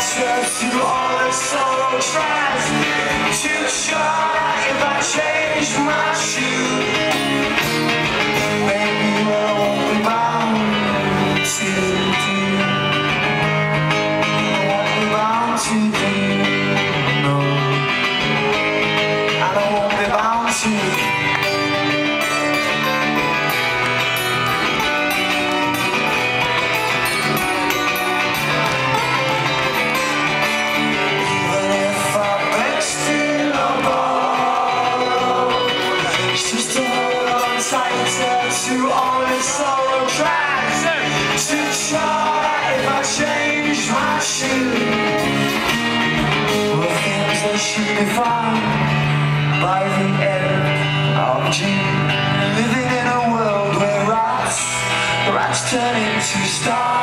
To all the sorrow tries to shine. If I change my shoe, maybe what I won't be bound to do, I won't be bound to do, no, I won't be bound to. To all this sorrow tries to try. If I change my shoe, well, things that should be fine by the end of June. Living in a world where rats turn into stars.